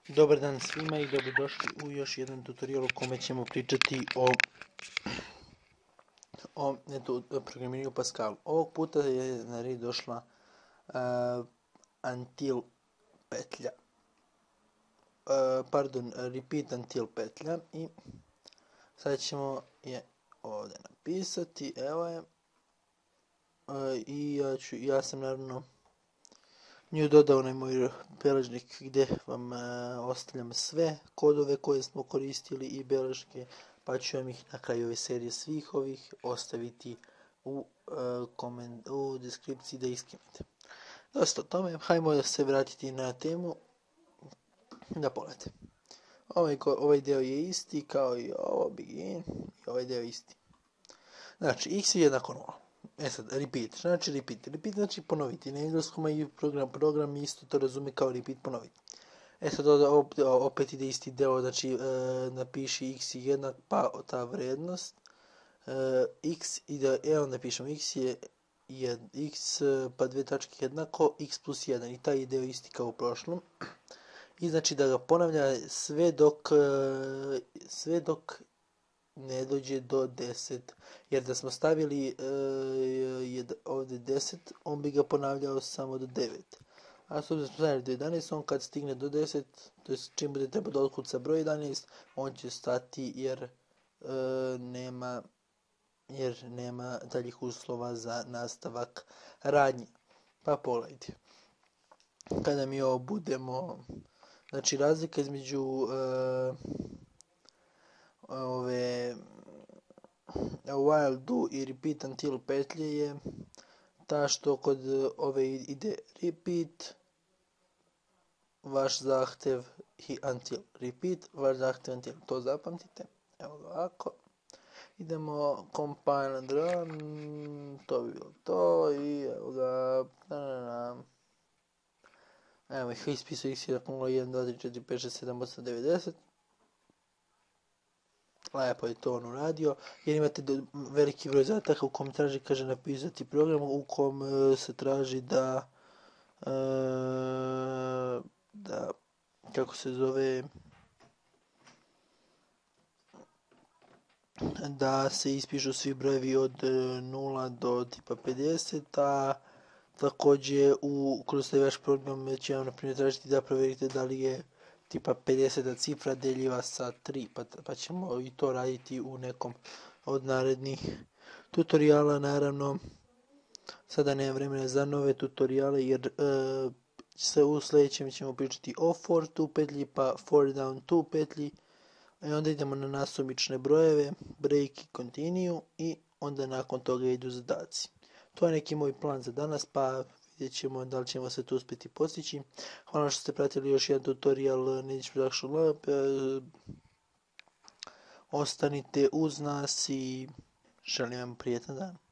Dobar dan svima i dobrodošli u još jedan tutorial u kome ćemo pričati o programiranju Pascalu. Ovog puta je na red došla until petlja. Repeat until petlja i sad ćemo je ovdje napisati, evo je, i ja sam naravno nju dodao onaj moj beležnik gdje vam ostavljam sve kodove koje smo koristili i beležke, pa ću vam ih na kraju ove serije svih ovih ostaviti u deskripciji da ih skinete. Dosta o tome, hajmo da se vratiti na temu, da pogledate. Ovaj deo je isti kao i ovo begin, i ovaj deo je isti. Znači, x je jednako 0. Sad, repeat znači ponoviti. Na engleskom i program isto to razume kao repeat, ponoviti. Sad opet ide isti deo, znači napiši x je jednak pa ta vrednost, x ide, onda pišemo x je x pa dve tačke jednako x plus 1 i taj deo isti kao u prošlom. I znači da ga ponavlja sve dok ne dođe do 10, jer da smo stavili ovdje 10, on bi ga ponavljao samo do 9. A s obzirom da smo stavili do 11, on kad stigne do 10, to je čim bude treba da otkuca broj 11, on će stati jer nema daljih uslova za nastavak radnje. Pa pogledajte. Kada mi ovo budemo, znači razlika između ove while do i repeat until petlje je ta što kod ove ide repeat vaš zahtev i until, repeat vaš zahtev until, to zapamtite. Evo ga ovako, idemo compile and run, to bi bilo to i evo ga, evo ih ispisao x je 0, 1, 2, 3, 4, 5, 6, 7, 8, 9, 10. Lepo je to on uradio, jer imate veliki broj zadataka u kom traži, kaže, napisati program u kom se traži kako se zove, da se ispišu svi brojevi od 0 do tipa 50, a također kroz taj vaš program će vam na primjer tražiti da provjerite da li je tipa 50 cifra deljiva sa 3, pa ćemo i to raditi u nekom od narednih tutoriala. Naravno, sada nemam vremena za nove tutoriale, jer u sljedećem ćemo pričati o for to petlji, pa for down to petlji, i onda idemo na nasumične brojeve, break i continue, i onda nakon toga idu zadaci. To je neki moj plan za danas, pa vidjet ćemo da li ćemo se to uspjeti postići. Hvala što ste pratili još jedan tutorial Nedić Production Lab. Ostanite uz nas i želim vam prijetan dan.